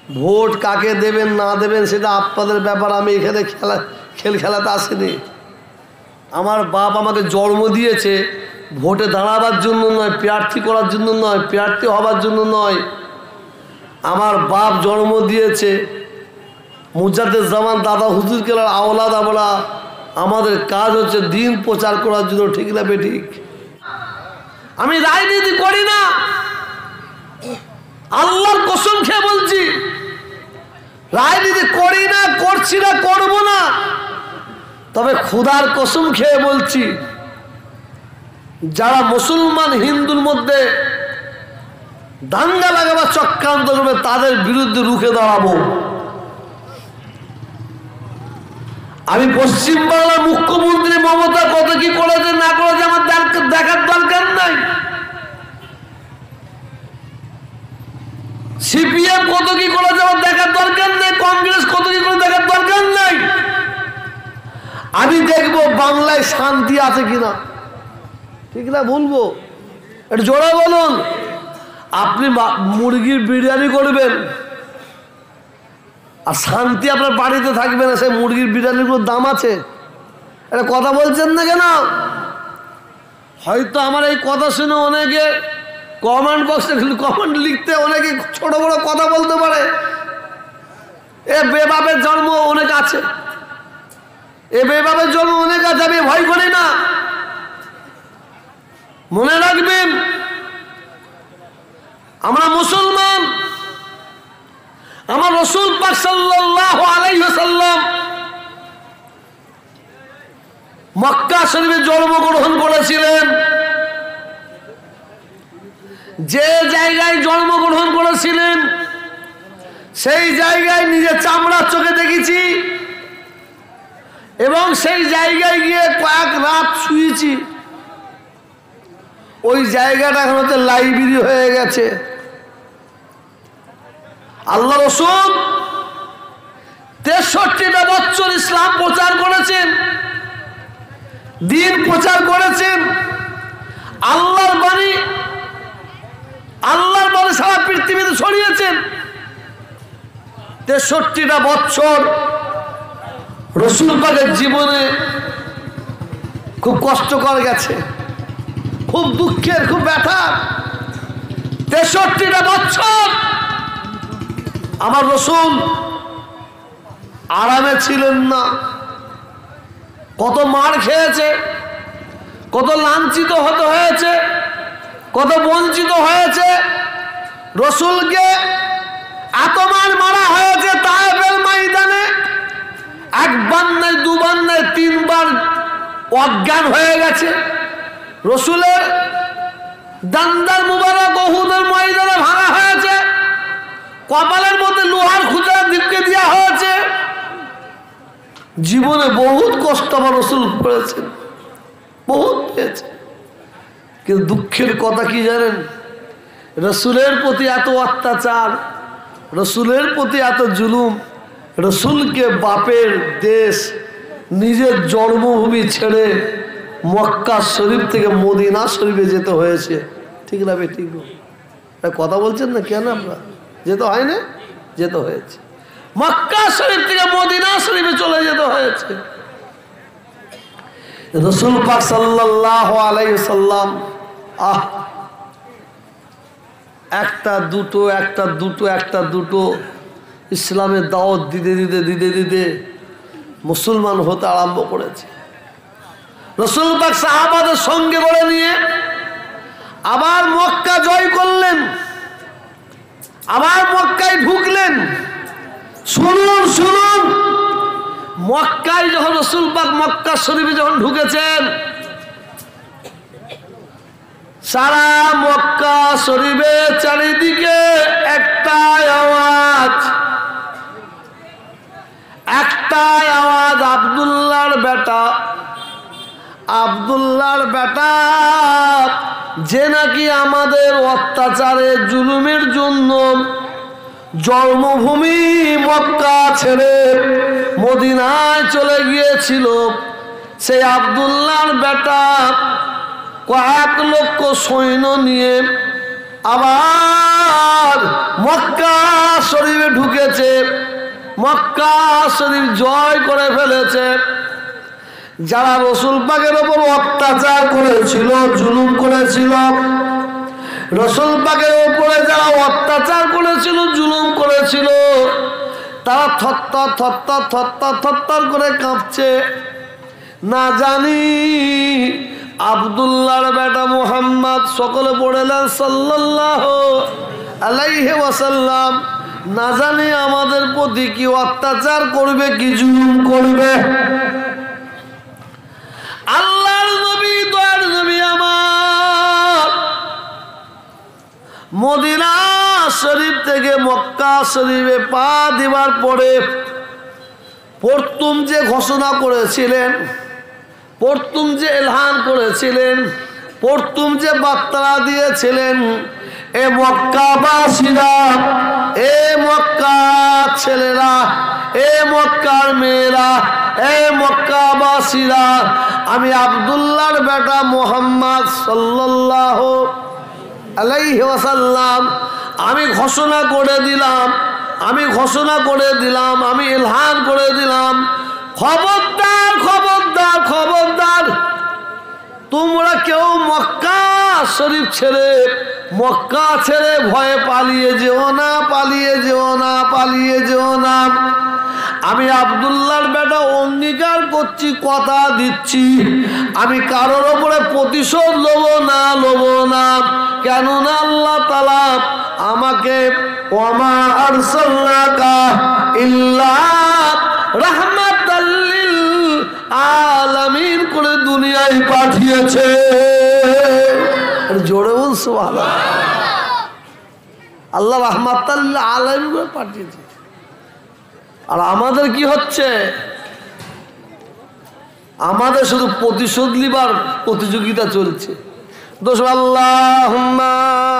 Vote কাকে দেবেন না দেবেন সেটা আপনাদের ব্যাপার। আমি এখানে খেলাতে আসিনি। আমার বাপ আমাকে জন্ম দিয়েছে ভোটে দাঁড়াবার জন্য নয়, প্রার্থী করার জন্য নয়, প্রার্থী হবার জন্য নয়। আমার বাপ জন্ম দিয়েছে মুজাদ্দেদ জামান দাদা হুজুর কেলার আওলাদ আমরা। আমাদের কাজ হচ্ছে দিন প্রচার করার জন্য, ঠিক না বেঠিক? আমি রাজনীতি করি না, আল্লাহর কসম খেয়ে বলছি, রাজনীতি করি না, করছি না, করব না। তবে খোদার কসম খেয়ে বলছি, যারা মুসলমান হিন্দুর মধ্যে দাঙ্গা লাগাবার চক্রান্ত করবে তাদের বিরুদ্ধে রুখে দাঁড়াবো। আমি পশ্চিমবাংলার মুখ্যমন্ত্রী মমতা কত কি করেছে না করেছে আমার দেখার দরকার নাই। সিপিএম কত কি করেছে আমার দেখার দরকার নেই, কংগ্রেস কত কি করে দেখার দরকার নাই। আমি দেখবো বাংলায় শান্তি আছে কিনা, ঠিক না? বলবো একটু জোরে বলুন। আপনি মুরগির বিরিয়ানি করবেন আর শান্তি আপনার বাড়িতে থাকবে না, সেই মুরগির বিরিয়ানির কোনো দাম আছে? এটা কথা বলছেন না কেন? হয়তো আমার এই কথা শুনে অনেকে কমেন্ট বক্সে কমেন্ট লিখতে অনেকে ছোট বড় কথা বলতে পারে। এ বেবাবের জন্ম অনেক আছে, এ বেবাবের জন্ম অনেক আছে, আমি ভয় করি না। মনে রাখবেন আমরা মুসলমান। আমার রাসূল পাক সাল্লাল্লাহু আলাইহি ওয়াসাল্লাম মক্কা শরীফে জন্মগ্রহণ করেছিলেন। যে জায়গায় জন্মগ্রহণ করেছিলেন সেই জায়গায় নিজের চামড়ার চোখে দেখেছি এবং সেই জায়গায় গিয়ে কয়েক রাত শুয়েছি। ওই জায়গাটা এখন হচ্ছে লাইব্রেরি হয়ে গেছে। আল্লাহ রাসূল 63টা বছর ইসলাম প্রচার করেছেন, দিন প্রচার করেছেন। আল্লাহর বাণী সারা পৃথিবীতে ছড়িয়েছেন। 63টা বছর রাসূল পাকের জীবনে খুব কষ্টকর গেছে, খুব দুঃখের, খুব ব্যথার। 63টা বছর আমার রাসূল আরামে ছিলেন না। কত মার খেয়েছে, কত লাঞ্ছিত হতে হয়েছে, কত বঞ্চিত হয়েছে। রাসূলকে এত মারা হয়েছে তায়েফের ময়দানে, একবার নয়, দুবার নয়, 3বার অজ্ঞান হয়ে গেছে। রাসূলের দান্দার মুবারক উহুদের ময়দানে ভাঙা হয়েছে, কপালের মধ্যে লোহার খুঁজা ঢুকিয়ে দেওয়া হয়েছে। জীবনে বহুত কষ্ট আমার রাসূল করেছেন, বহুত পেয়েছে। কিন্তু দুঃখের কথা কি জানেন? রাসূলের প্রতি এত অত্যাচার, রাসূলের প্রতি এত জুলুম, রাসূলকে বাপের দেশ নিজের জন্মভূমি ছেড়ে মক্কা শরীফ থেকে মদিনা শরীফে যেতে হয়েছে, ঠিক না বেঠিক? কথা বলছেন না কেন? আমরা যেতে হয় না, যেতে হয়েছে। মক্কা শরীফ থেকে মদিনা শরীফে চলে যেতে হয়েছে। রাসূল পাক সাল্লাল্লাহু আলাইহি ওয়াসাল্লাম একটা দুটো ইসলামের দাওয়াত দিতে মুসলমান হতে আরম্ভ করেছে। রাসূল পাক সাহাবাদের সঙ্গে করে নিয়ে আবার মক্কা জয় করলেন, আবার মক্কায় ঢুকলেন। শুনুন, মক্কায় যখন রাসূল পাক মক্কা শরীফে যখন ঢুকেছেন, সারা মক্কা শরীফে চারিদিকে একটাই আওয়াজ, আব্দুল্লাহর বেটা যে নাকি আমাদের অত্যাচারে জুলুমের জন্য জন্মভূমি মক্কা ছেড়ে মদিনায় চলে গিয়েছিল, সেই আব্দুল্লাহর বেটা কয়েক লক্ষ সৈন্য নিয়ে আবার মক্কা শরীফে ঢুকে মক্কা শরীফ জয় করে ফেলেছে। যারা রসুল পাকের উপর অত্যাচার করেছিল, জুলুম করেছিল, রসুল পাকের উপরে যারা অত্যাচার করেছিল, জুলুম করেছিল, তারা থরথর থরথর থরথর থরথর করে কাঁপছে। না জানি আব্দুল্লাহর বেটা মুহাম্মদ, সকলে পড়লেন সাল্লাল্লাহু আলাইহি ওয়াসাল্লাম, না জানি আমাদের প্রতি কি অত্যাচার করবে, কি জুলুম করবে। আল্লাহর নবী, দয়ার নবী আমার মদিনা শরীফ থেকে মক্কা শরীফে পা দিবার পরে প্রথম যে ঘোষণা করেছিলেন, প্রথম যে এলান করেছিলেন, প্রথম যে বার্তা দিয়েছিলেন, এ মক্কাবাসীরা, এ মক্কার ছেলেরা, এ মক্কার মেয়েরা, এ মক্কাবাসীরা, আমি আব্দুল্লাহর বেটা মুহাম্মদ সাল্লাল্লাহু আলাইহি ওয়াসাল্লাম আমি ঘোষণা করে দিলাম, আমি ঘোষণা করে দিলাম, আমি এলান করে দিলাম, খবরদার খবরদার খবরদার, তোমরা কেউ মক্কা শরীফ ছেড়ে, মক্কা ছেড়ে ভয়ে পালিয়ে যেও না, পালিয়ে যেও না, পালিয়ে যেও না। আমি আব্দুল্লাহর বেটা অঙ্গীকার করছি, কথা দিচ্ছি, আমি কারোর ওপরে প্রতিশোধ লব না, লব না। কেননা আল্লাহ তাআলা আমাকে ওয়ামা আরসালনাকা ইল্লা রাহমাতাল লিল আলামিন করে দুনিয়ায় পাঠিয়েছে। জোরে বল সুবহানাল্লাহ। আল্লাহ রাহমাতাল লিল আলামিন করে পাঠিয়েছে। আর আমাদের কি হচ্ছে? আমাদের শুধু প্রতিশোধ লিবার প্রতিযোগিতা চলছে। দোষ আল্লাহুম্মা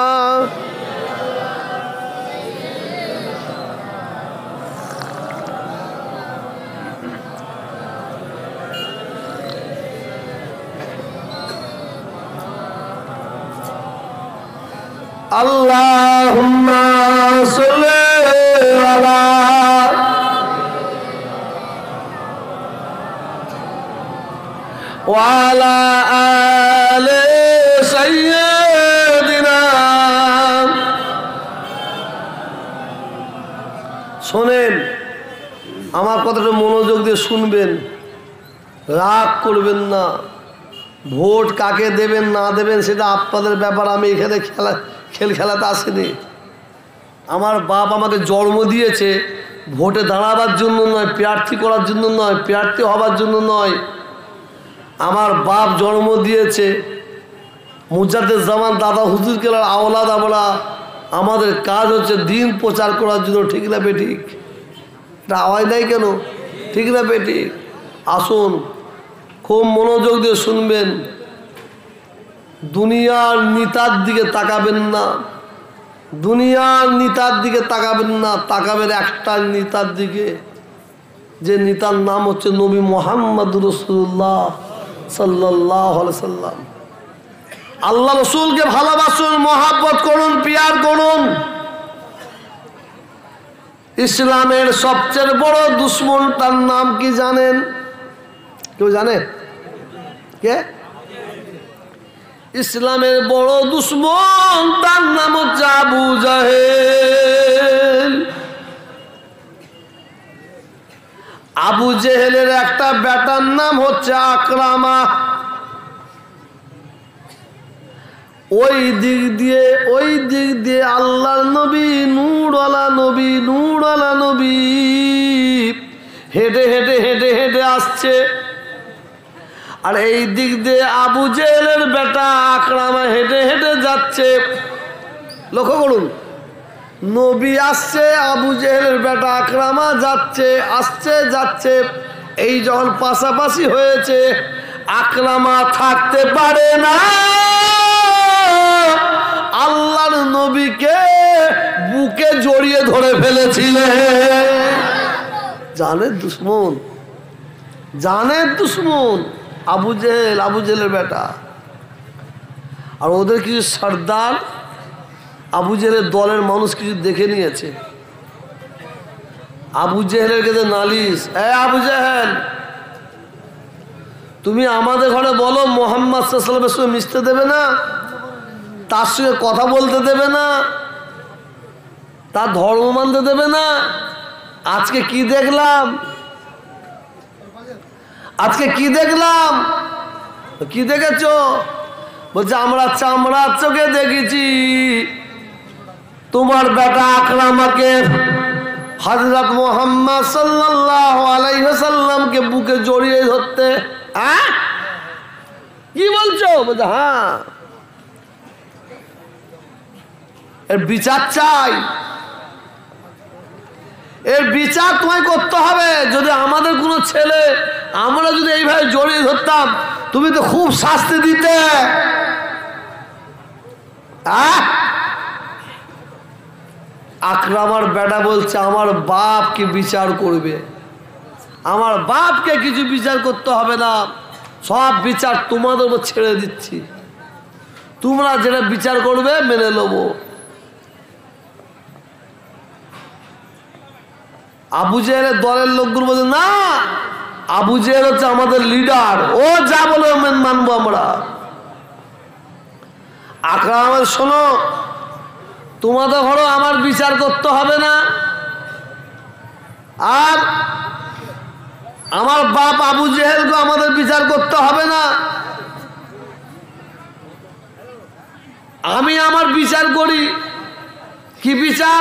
আল্লাহুম্মা সাল্লি আলা ওয়ালা আলে সাইয়্যিদিনা। শোনেন, আমার কথাটা মনোযোগ দিয়ে শুনবেন, রাগ করবেন না। ভোট কাকে দেবেন না দেবেন সেটা আপনাদের ব্যাপার, আমি এখানে খেল খেলাতে আসিনি। আমার বাপ আমাকে জন্ম দিয়েছে ভোটে দাঁড়াবার জন্য নয়, প্রার্থী করার জন্য নয়, প্রার্থী হবার জন্য নয়। আমার বাপ জন্ম দিয়েছে মুজাদ্দেদ জামান দাদা হুজুর কেলার আওলাদ আমরা, আমাদের কাজ হচ্ছে দিন প্রচার করার জন্য। ঠিক না বেঠিক? এটা আওয়াজ নাই কেন? ঠিক না বেঠিক? আসুন, খুব মনোযোগ দিয়ে শুনবেন। দুনিয়ার নেতার দিকে তাকাবেন না, দুনিয়ার নেতার দিকে তাকাবেন না, তাকাবেন একটা নেতার দিকে, যে নেতার নাম হচ্ছে নবী মুহাম্মদ রাসূলুল্লাহ সাল্লাল্লাহু আলাইহি সাল্লাম। আল্লাহ রসুলকে ভালোবাসুন, মহাব্বত করুন, পিয়ার করুন। ইসলামের সবচেয়ে বড় দুশ্মন, তার নাম কি জানেন? কেউ জানে? কে? ইসলামের বড় দুশ্মন, তার নাম হচ্ছে আবু জাহেল। আবু জেহেলের একটা বেটার নাম হচ্ছে আকরামা। ওই দিক দিয়ে আল্লাহর নবী, নূরওয়ালা নবী, নূরওয়ালা নবী হেঁটে হেঁটে হেঁটে হেঁটে আসছে। আর এই দিক দিয়ে আবু জেহেলের বেটা আকরামা হেঁটে হেঁটে যাচ্ছে। লক্ষ্য করুন, নবী আসছে, আবু জেহেলের বেটা আকরামা যাচ্ছে, আসছে যাচ্ছে। এই যখন পাশাপাশি হয়েছে, আকরামা থাকতে পারে না, আল্লাহর নবীকে বুকে জড়িয়ে ধরে ফেলেছিলেন। জানে দুশ্মন, জানে দুশ্মন আবু জেহেল, আবু জেহেলের বেটা। আর ওদের কিছু সর্দার, আবু জেহেলের দলের মানুষ কিছু দেখে নিয়েছে। আবু জেহেলের কাছে নালিশ, আবু জেহেল, তুমি আমাদের ঘরে বলো মুহাম্মদ সাল্লাল্লাহু আলাইহি ওয়াসাল্লামের সঙ্গে মিশতে দেবে না, তার সঙ্গে কথা বলতে দেবে না, তার ধর্ম মানতে দেবে না। আজকে কি দেখলাম, আজকে কি দেখলাম, কি দেখেছো? বলছে আমরা চামড়ার চোখে দেখেছি তোমার বেটা আকরামাকে হযরত মুহাম্মদ সাল্লাল্লাহু আলাইহি ওয়াসাল্লামকে বুকে জড়িয়ে ধরতে। কি বলছো? বলছে হ্যাঁ, এর বিচার চাই, এর বিচার তোমায় করতে হবে। যদি আমাদের কোনো ছেলে আমরা যদি এইভাবে জড়িয়ে ধরতাম, তুমি তো খুব শাস্তি দিতে। আকরামার বেটা বলছে আমার বাপকে বিচার করবে, আমার বাপকে কিছু বিচার করতে হবে না, সব বিচার তোমাদের উপর ছেড়ে দিচ্ছি, তোমরা যেটা বিচার করবে মেনে নেব। আবু জেহেলের দলের লোকগুলো বলছে না, আবু জেহেল হচ্ছে আমাদের লিডার, ও যা বলে মানবো আমরা। আকরাম, শোনো, তোমাদের ঘরে আমার বিচার করতে হবে না, আর আমার বাপ আবু জেহেলকে আমাদের বিচার করতে হবে না, আমি আমার বিচার করি। কি বিচার?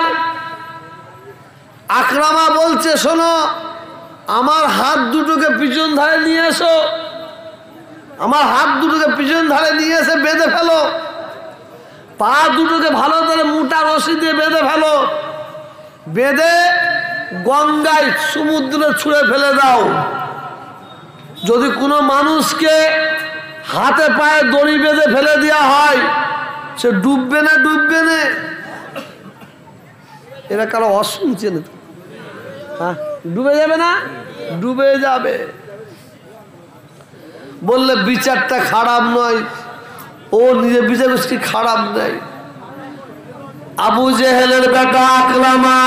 আকরামা বলছে শোনো, আমার হাত দুটোকে পিছন ধারে নিয়ে এসো, আমার হাত দুটোকে পিছন ধারে নিয়ে এসে বেঁধে ফেলো, পা দুটোকে ভালো করে মোটা রশি দিয়ে বেঁধে ফেলো, বেঁধে গঙ্গায় সমুদ্রে ছুঁড়ে ফেলে দাও। যদি কোনো মানুষকে হাতে পায়ে দড়ি বেঁধে ফেলে দেওয়া হয়, সে ডুববে না ডুববে না? এরা কারো অশুনছে না? হ্যাঁ, ডুবে যাবে না? ডুবে যাবে। বললে বিচারটা খারাপ নয়, ও নিজের বিচার করছে খারাপ নয়। আবু জেহেলের বেটা আকরামা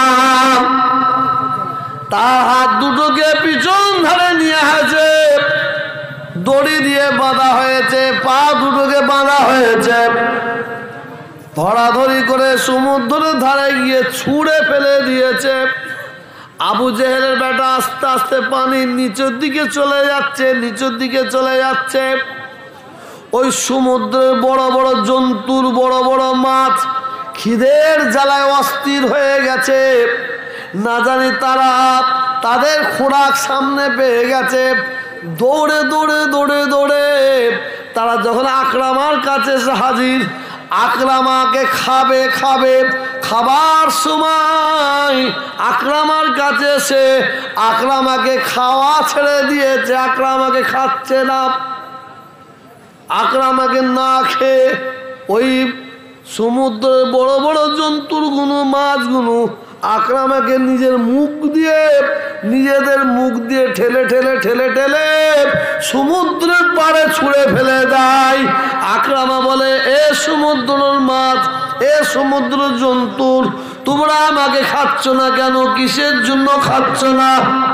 তার হাত দুটোকে পিছন ধারে নিয়ে আসে, দড়ি দিয়ে বাঁধা হয়েছে, পা দুটোকে বাঁধা হয়েছে, ধরাধরি করে সমুদ্রের ধারে গিয়ে ছুঁড়ে ফেলে দিয়েছে। আবু জেহেলের বেটা আস্তে আস্তে পানির নিচের দিকে চলে যাচ্ছে, নিচের দিকে চলে যাচ্ছে। ওই সমুদ্রের বড় বড় জন্তুর, বড় বড় মাছ খিদের জ্বালায় অস্থির হয়ে গেছে, না জানি তারা তাদের খোরাক সামনে পেয়ে গেছে। দৌড়ে দৌড়ে দৌড়ে দৌড়ে তারা যখন আকরামার কাছে এসে হাজির, আকরামাকে খাবে খাবে, খাবার সময় আকরামার কাছে এসে আকরামাকে খাওয়া ছেড়ে দিয়েছে, আকরামাকে খাচ্ছে না। আকরামাকে না খেয়ে ওই সমুদ্রের বড় বড় জন্তুরগুলো, মাছগুলো আকরামাকে নিজের মুখ দিয়ে, নিজেদের মুখ দিয়ে ঠেলে ঠেলে ঠেলে ঠেলে সমুদ্রের পাড়ে ছুঁড়ে ফেলে দেয়। আকরামা বলে, এ সমুদ্রের মাছ, এ সমুদ্র জন্তুর, তোমরা আমাকে খাচ্ছ না কেন? কিসের জন্য খাচ্ছ না?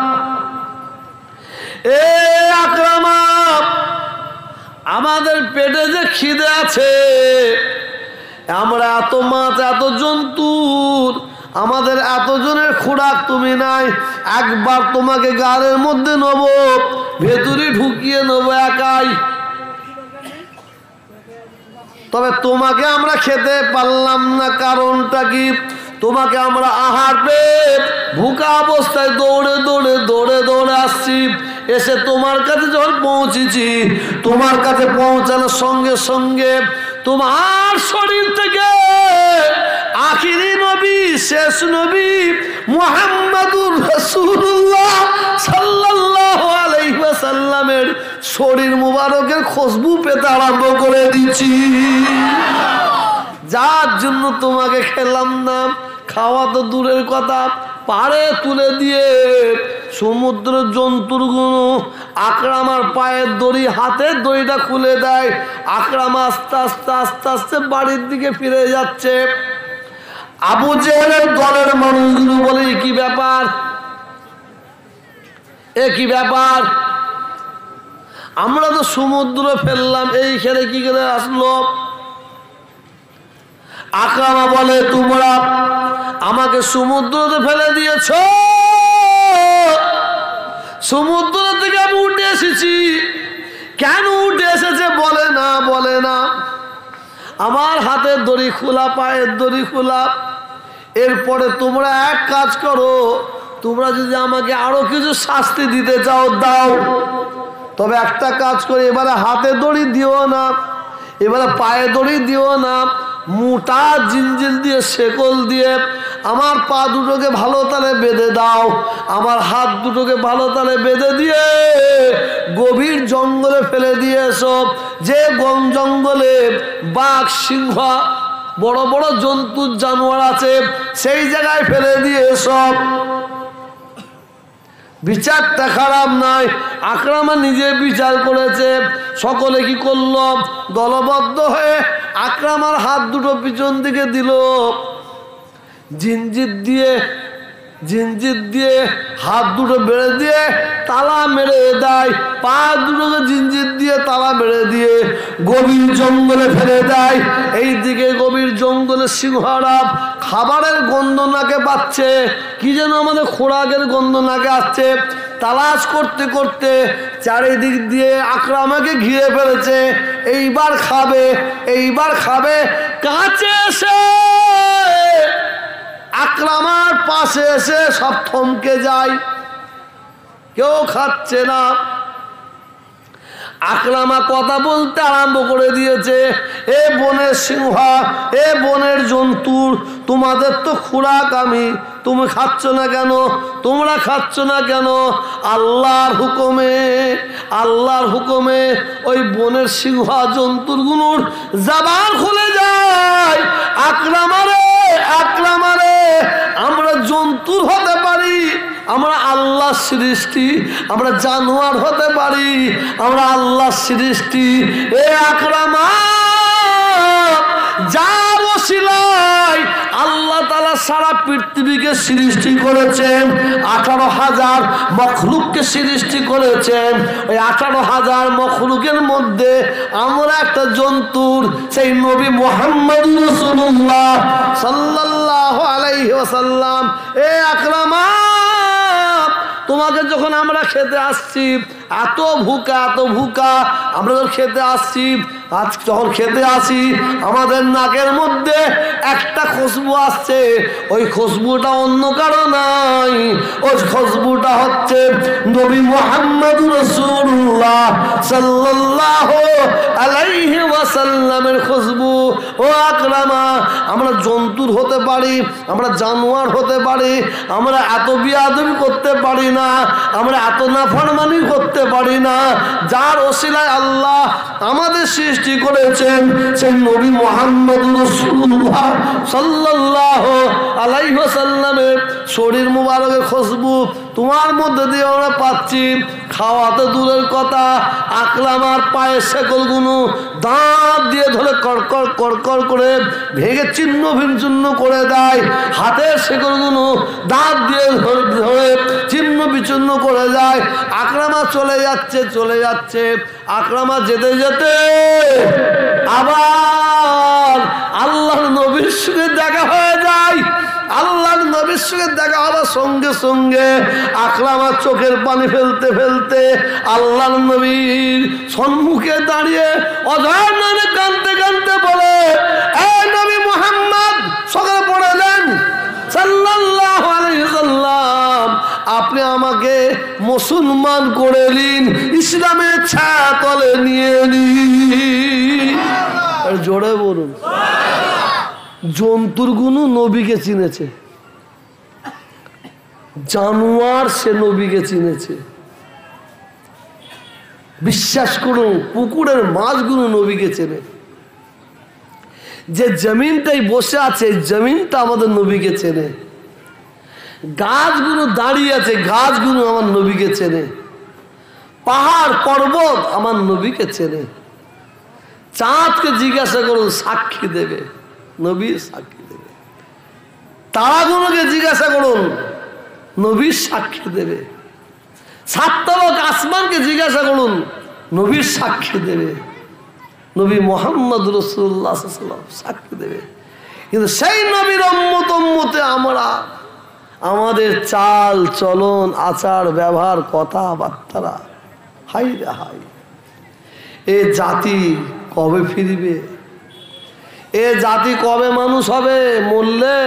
এ আকরামা, আমাদের পেটে যে খিদে আছে, আমরা এত মাছ, এত জন্তুর, আমাদের এতজনের খোরাক তুমি নাই, একবার তোমাকে গাড়ের মধ্যে নেব, ভেতরে ঢুকিয়ে নেবো একাই। তবে তোমাকে আমরা খেতে পারলাম না, কারণটা কি? তোমাকে আমরা আহার পেয়ে ভুকা অবস্থায় দৌড়ে দৌড়ে দৌড়ে দৌড়ে আসছি, এসে তোমার কাছে যখন পৌঁছেছি, তোমার কাছে পৌঁছানোর সঙ্গে সঙ্গে তোমার শরীর থেকে আখিরি নবী, শেষ নবী মুহাম্মাদুর রাসূলুল্লাহ সাল্লাল্লাহু আলাইহি ওয়াসাল্লামের শরীর মুবারকের খুশবু পেতে আরম্ভ করে দিচ্ছি। যার জন্য তোমাকে খেলাম না, খাওয়া তো দূরের কথা, পাড়ে তুলে দিয়ে সমুদ্র জন্তুরগুলো আকরামার পায়ের দড়ি, হাতের দড়িটা খুলে দেয়। আকরামা আস্তে আস্তে আস্তে আস্তে বাড়ির দিকে ফিরে যাচ্ছে। আবু জেহেলের দলের মানুষগুলো বলে, কি ব্যাপার? একই ব্যাপার। আমরা তো সমুদ্র ফেললাম, এইখানে কি করে আসলো? আকরামা বলে তোমরা আমাকে সমুদ্রতে ফেলে দিয়েছ, সমুদ্র থেকে আমি উঠে এসেছি। কেন উঠে এসেছে বলে না, বলে না। আমার হাতের দড়ি খোলা, পায়ের দড়ি খোলা। এরপরে তোমরা এক কাজ করো, তোমরা যদি আমাকে আরো কিছু শাস্তি দিতে চাও দাও, তবে একটা কাজ করে এবারে হাতে দড়ি দিও না, এবারে পায়ে দড়ি দিও না, মোটা জিঞ্জিল দিয়ে শেকল দিয়ে আমার পা দুটোকে ভালো তালে বেঁধে দাও, আমার হাত দুটোকে ভালো তালে বেঁধে দিয়ে গভীর জঙ্গলে ফেলে দিয়ে এসো। যে বন জঙ্গলে বাঘ, সিংহ, বড় বড় জন্তু জানোয়ার আছে, সেই জায়গায় ফেলে দিয়ে এসো। বিচারটা খারাপ নয়, আকরামা নিজে বিচার করেছে। সকলে কি করলো? দলবদ্ধ হয়ে আকরামার হাত দুটো পিছন দিকে দিল, জিঞ্জির দিয়ে হাত দুটো বেড়ে দিয়ে তালা মেরে দেয়, পা দুটোকে জিঞ্জির দিয়ে তালা মেরে দিয়ে গভীর জঙ্গলে ফেলে দেয়। এই দিকে গভীর জঙ্গলে সিংহরা খাবারের গন্ধ নাকে পাচ্ছে, কি যেন আমাদের খোরাকের গন্ধ নাকে আসছে। তালাশ করতে করতে চারিদিক দিয়ে আকরামাকে ঘিরে ফেলেছে। এইবার খাবে, এইবার খাবে। কাছে এসে আকরামার পাশে এসে সব থমকে যায়, কেউ খাচ্ছে না। আকরামা কথা বলতে আরম্ভ করে দিয়েছে, এ বনের সিংহ, এ বনের জন্তুর, তোমাদের তো খোরাক আমি, তুমি খাচ্ছ না কেন? তোমরা খাচ্ছ না কেন? আল্লাহর হুকুমে, আল্লাহর হুকুমে ওই বনের সিংহ জন্তুরগুলোর জবান খুলে যায়। আকরামারে, আকরামারে, আমরা জন্তুর হতে পারি, আমরা আল্লাহর সৃষ্টি, আমরা জানোয়ার হতে পারি, আমরা আল্লাহর সৃষ্টি। এ আকরামা, যার ওসিলায় আল্লাহ তাআলা সারা পৃথিবীকে সৃষ্টি করেছেন, 18,000 মখলুককে সৃষ্টি করেছেন। ওই 18,000 মখলুকের মধ্যে আমরা একটা জন্তুর, সেই নবী মুহাম্মদ রাসূলুল্লাহ সাল্লাল্লাহু আলাইহি ওয়াসাল্লাম। এ আকরামা, তোমাকে যখন আমরা খেতে আসছি, এত ভুকা, এত ভুকা, আমরা যখন খেতে আসছি, আজ যখন খেতে আসি, আমাদের নাকের মধ্যে একটা খুশবু আসছে। ওই খুশবুটা অন্য কারো নাই, ওই খুশবুটা হচ্ছে নবী মুহাম্মদ রাসূলুল্লাহ সাল্লাল্লাহু আলাইহি ওয়াসাল্লামের খুশবু। ও আকরামা, আমরা জন্তুর হতে পারি, আমরা জানোয়ার হতে পারি, আমরা এত বিয়াদবি করতে পারি না, আমরা এত নাফরমানি করতে পারি না। যার ওসিলায় আল্লাহ আমাদের সৃষ্টি করেছেন, সেই নবী মুহাম্মদ রাসূলুল্লাহ সাল্লাল্লাহু আলাইহি ওয়াসাল্লামের শরীর মুবারকের খুশবু তোমার মধ্যে দিয়ে আমরা পাচ্ছি। খাওয়াতে দূরের কথা, আকরামার পায়ের শেকলগুলো দাঁত দিয়ে ধরে কড়কড় কড়কড় করে ভেঙে ছিন্ন ভিন্ন করে দেয়। হাতের শেকলগুলো দাঁত দিয়ে ধরে ছিন্ন বিচ্ছিন্ন করে দেয়। আকরামা চলে যাচ্ছে, চলে যাচ্ছে। আকরামা যেতে যেতে আবার আল্লাহর নবীর সঙ্গে দেখা হয়ে যায়। আল্লাহর নবীর সঙ্গে দেখা হওয়ার সঙ্গে সঙ্গে আকরামা চোখের পানি ফেলতে ফেলতে আল্লাহর নবীর সম্মুখে দাঁড়িয়ে অধর নামে কাঁদতে কাঁদতে বলে, এ নবী মুহাম্মদ, সকালে পড়ে দেন সাল্লাল্লাহু আলাইহি ওয়াসাল্লাম, আপনি আমাকে মুসলমান করে নিন, ইসলামের ছায়া তলে নিয়ে নিন। জোরে বলুন। জন্তুর গুলো নবীকে চিনেছে, জানোয়ার সে নবীকে চিনেছে। বিশ্বাস করুন, পুকুরের মাছগুলো নবীকে চেনে। যে জমিনটাই বসে আছে, জমিনটা আমাদের নবীকে চেনে। গাছগুলো দাঁড়িয়ে আছে, গাছগুলো আমার নবীকে চেনে। পাহাড় পর্বত আমার নবীকে চেনে। চাঁদকে জিজ্ঞাসা করুন, সাক্ষী দেবে, নবী সাক্ষী দেবে। তারাগুলোকে জিজ্ঞাসা করুন, নবী সাক্ষী দেবে। সাতটা লোক আসমানকে জিজ্ঞাসা করুন, নবীর সাক্ষী দেবে, নবী মোহাম্মদ রাসূলুল্লাহ সাল্লাল্লাহু আলাইহি ওয়াসাল্লাম সাক্ষী দেবে। কিন্তু সেই নবীর উম্মতে আমরা, আমাদের চাল চলন আচার ব্যবহার কথাবার্তা, হাই রে হাই, এ জাতি কবে ফিরবে? এ জাতি কবে মানুষ হবে? মরলে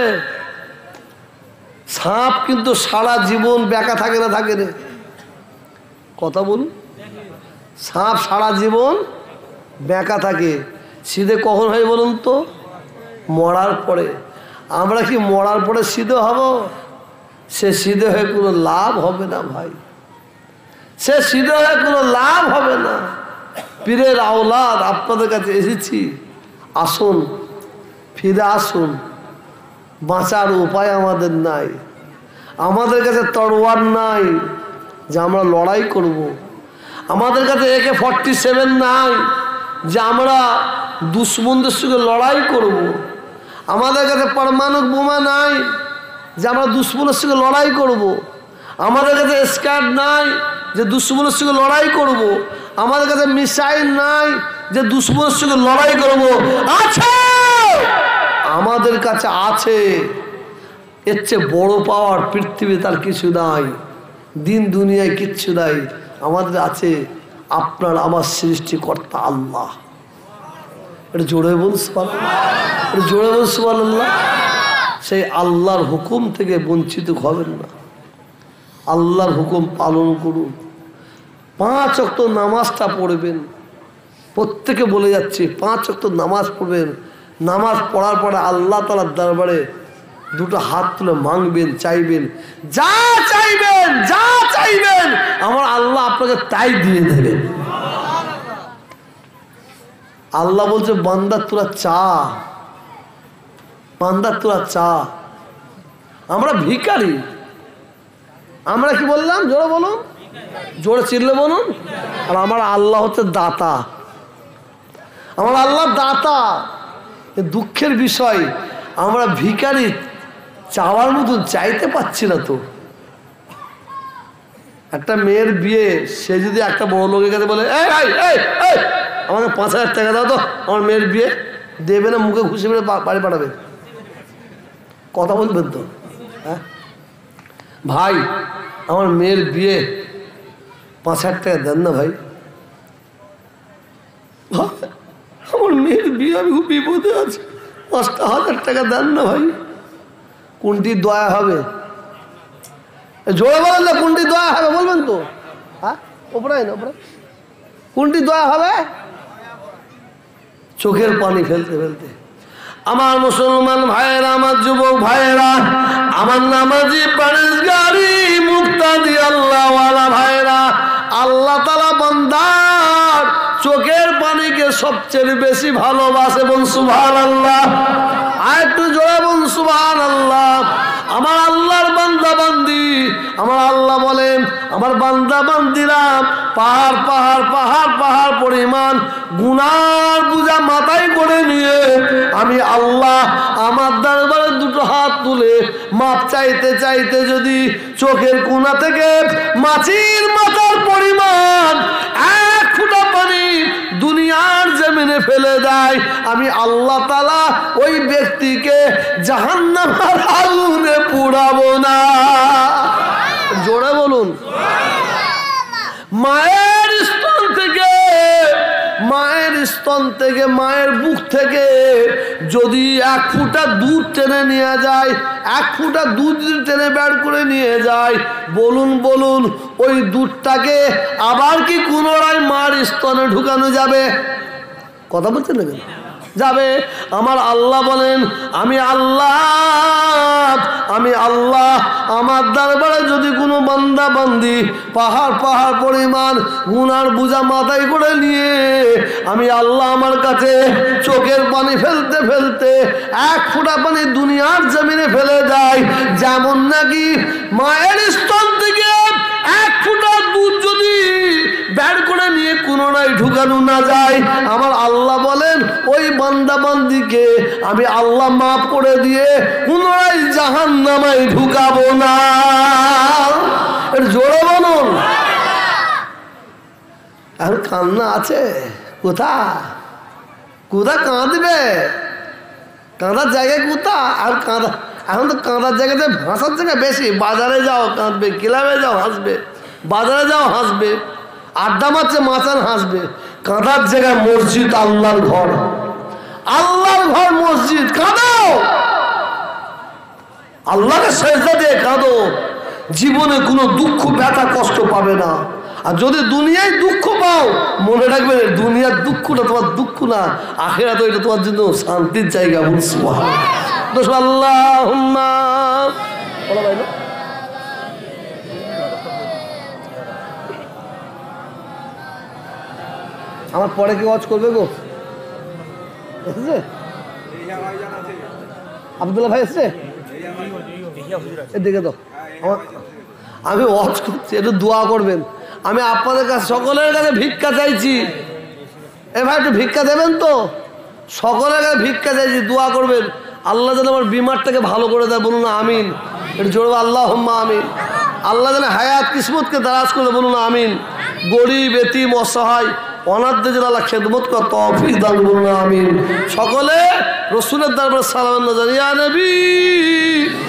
সাপ কিন্তু সারা জীবন বেঁকা থাকে না, থাকে রে? কথা বলুন, সাপ সারা জীবন বেঁকা থাকে, সিধে কখন হয় বলুন তো? মরার পরে। আমরা কি মরার পরে সিধে হব? সে সিধে হয়ে কোনো লাভ হবে না ভাই, সে সিধে হয়ে কোনো লাভ হবে না। পীরের আওলাদ আপনাদের কাছে এসেছি, আসুন, ফিরে আসুন। বাঁচার উপায় আমাদের নাই, আমাদের কাছে তরোয়ার নাই যে আমরা লড়াই করব। আমাদের কাছে AK-47 নাই যে আমরা দুশ্মনদের সঙ্গে লড়াই করব। আমাদের কাছে পারমাণবিক বোমা নাই যে আমরা দুশ্মনের সঙ্গে লড়াই করব। আমাদের কাছে স্কাড নাই যে দুশ্মনের সঙ্গে লড়াই করব। আমাদের কাছে মিসাইল নাই যে দুশ্মনের সঙ্গে লড়াই করব। আছে, আমাদের কাছে আছে, এর চেয়ে বড় পাওয়ার পৃথিবী তার কিছু নাই, দিন দুনিয়ায় কিচ্ছু নাই। আমাদের আছে আপনার আমার সৃষ্টিকর্তা আল্লাহ। এটা জোরে বল সুবহানাল্লাহ, এটা জোরে বল সুবহানাল্লাহ। সেই আল্লাহর হুকুম থেকে বঞ্চিত হবেন না, আল্লাহর হুকুম পালন করুন। 5 ওয়াক্ত নামাজটা পড়বেন, প্রত্যেকে বলে যাচ্ছি 5 ওয়াক্ত নামাজ পড়বেন। নামাজ পড়ার পরে আল্লাহ তাআলার দরবারে দুটো হাত তুলে মাংবেন, চাইবেন, যা চাইবেন, যা চাইবেন আমার আল্লাহ আপনাকে তাই দিয়ে দেবেন। আল্লাহ বলছে, বান্দা তোরা চা, বান্দা তোরা চা। আমরা ভিখারি, আমরা কি বললাম? জোরে বলুন, জোরে চিল্লে বলুন। আর আমার আল্লাহ হচ্ছে দাতা, আমার আল্লাহ দাতা। দুঃখের বিষয়, আমরা ভিখারি, চাওয়ার মতন চাইতে পাচ্ছি না। তো একটা মেয়ের বিয়ে, সে যদি একটা বড় লোকের কাছে বলে, এই এই এই আমাকে 5,000 টাকা দাও তো, আমার মেয়ের বিয়ে, দেবে না? মুখে ঘুষে মেরে বাড়ি পাঠাবে। কথা বলবেন তো? হ্যাঁ ভাই, আমার মেয়ের বিয়ে 5,000 টাকা দেন না ভাই, আমার মেয়ের বিয়ে, আমি খুব বিপদে আছি, 5,000 টাকা দেন না ভাই। কোনটি দয়া হবে? জোরে বলেন না, কোনটি দয়া হবে বলবেন তো? হ্যাঁ, ওপরে না, ওপরে কোনটি দয়া হবে? চোখের পানি ফেলতে ফেলতে। আমার মুসলমান ভাইয়েরা, আমার যুবক ভাইয়েরা, আমার নামাজি পরেশগারি মুক্তাদি আল্লাহওয়ালা ভাইয়েরা, আল্লাহ তাআলা বান্দার চোখের পানিকে সবচেয়ে বেশি ভালোবাসে। বল সুবহানাল্লাহ, আর একটু জোরে বল সুবহানাল্লাহ। আমার আল্লাহর বান্দা বান্দি, আমার আল্লাহ বলেন, আমার বান্দা বান্দিরা পাহাড় পাহাড় পাহাড় পাহাড় পরিমাণ গুনার বোঝা মাথায় করে নিয়ে আমি আল্লাহ আমার দরবারে দুটো হাত তুলে মাপ চাইতে চাইতে যদি চোখের কোণা থেকে মাছির মাথার পরিমাণ 1 ফোঁটা পানি দুনিয়ার জমিনে ফেলে দেয়, আমি আল্লাহ তাআলা ওই ব্যক্তিকে জাহান্নামের আগুনে পুড়াবো না। জোরে বলুন। মায়ের স্তন থেকে, মায়ের স্তন থেকে, মায়ের বুক থেকে যদি 1 ফোঁটা দুধ টেনে নিয়ে যায়, 1 ফোঁটা দুধ টেনে বের করে নিয়ে যায়, বলুন বলুন, ওই দুধটাকে আবার কি পুনরায় মার স্তনে ঢুকানো যাবে? কথা বলছেন না কেন? যাবে। আমার আল্লাহ বলেন, আমি আল্লাহ, আমি আল্লাহ আমার দরবারে যদি কোনো বান্দা বান্দি পাহাড় পাহাড় পরিমাণ গুনার বোঝা মাথায় করে নিয়ে আমি আল্লাহ আমার কাছে চোখের পানি ফেলতে ফেলতে 1 ফোঁটা পানি দুনিয়ার জমিনে ফেলে দেয়, যেমন নাকি মায়ের স্তন থেকে 1 ফোঁটা দুধ যদি বের করে নিয়ে পুনরায় ঢুকানো না যায়, আমার আল্লাহ বলেন ওই বান্দা বান্দিকে আমি আল্লাহ মাফ করে দিয়ে পুনরায় জাহান্নামে ঢুকাবো না। এর জোরে বলুন। কান্না আছে? কোথা কোথা কাঁদবে? কাঁদার জায়গায় কোথা? আর কাঁদা এখন তো কাঁদার জায়গাতে ভাষার জায়গা বেশি। বাজারে যাও কাঁদবে, ক্লাবে যাও হাসবে, বাজারে যাও হাসবে, আড্ডা মারছে মাচান হাসবে। কাঁদার জায়গায় মসজিদ, আল্লাহর ঘর, আল্লাহর ঘর মসজিদ। কাঁদো, আল্লাহকে সেজদা দিয়ে কাঁদো। জীবনে কোনো দুঃখ ব্যথা কষ্ট পাবে না। আর যদি দুনিয়ায় দুঃখ পাও, মনে রাখবে দুনিয়ার দুঃখটা তোমার দুঃখ না, আখিরাতে এটা তোমার জন্য শান্তির জায়গা। বলছি আল্লাহুম্মা আমার পরে কি ওয়াজ করবে গো? এসেছে আব্দুল্লাহ ভাই, এসছে দেখে তো। আমি ওয়াজ করছি, একটু দোয়া করবেন। আমি আপনাদের কাছে সকলের কাছে ভিক্ষা চাইছি। এ ভাই একটু ভিক্ষা দেবেন তো? সকলের কাছে ভিক্ষা চাইছি, দোয়া করবেন। আল্লাহ যেন আমার বিমারটাকে ভালো করে দেয়, বলুন আমিন। একটু জোরে আল্লাহুম্মা আমিন। আল্লাহ যেন হায়াত কিসমতকে দারাজ করে, বলুন আমিন। গরিব, এতিম, অসহায়, অনাথদের যেন আল্লাহ খেদমত করার তৌফিক দান, বলুন আমিন। সকলে রসুলের দরবারে সালাম জানিয়া নবী।